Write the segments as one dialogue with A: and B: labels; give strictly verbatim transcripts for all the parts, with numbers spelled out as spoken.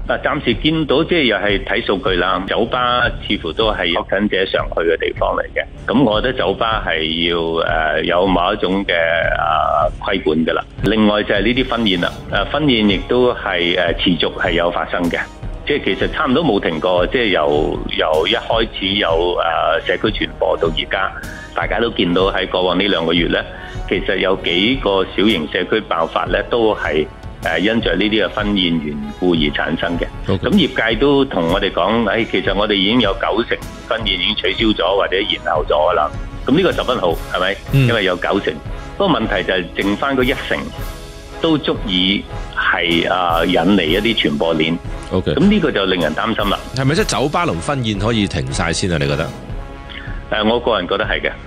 A: 嗱，暫時見到即係又係睇數據啦，酒吧似乎都係確診者常去嘅地方嚟嘅。咁我覺得酒吧係要誒、呃、有某一種嘅啊規管㗎啦。另外就係呢啲婚宴啦，誒、啊、婚宴亦都係誒、呃、持續係有發生嘅，即係其實差唔多冇停過，即係由由一開始有誒、呃、社區傳播到而家，大家都見到喺過往呢兩個月咧，其實有幾個小型社區爆發咧，都係誒因着呢啲嘅婚宴緣故而產生嘅。咁
B: Okay.
A: 業界都同我哋講，誒、哎、其實我哋已經有九成婚宴已經取消咗或者延後咗啦。咁呢個十分好，係咪？嗯、因為有九成。不過問題就係剩翻嗰一成都足以係啊、呃、引嚟一啲傳播鏈。
B: OK。
A: 咁呢個就令人擔心啦。
B: 係咪即係酒吧同婚宴可以停晒先啊？你覺得？誒、
A: 呃，我個人覺得係嘅。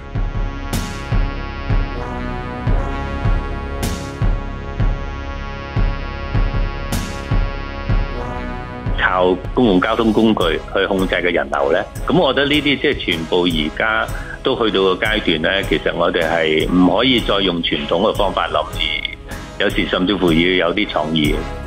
A: 靠公共交通工具去控制嘅人流呢，咁我覺得呢啲即係全部而家都去到個階段呢，其實我哋係唔可以再用傳統嘅方法諗，而有時甚至乎要有啲創意嘅。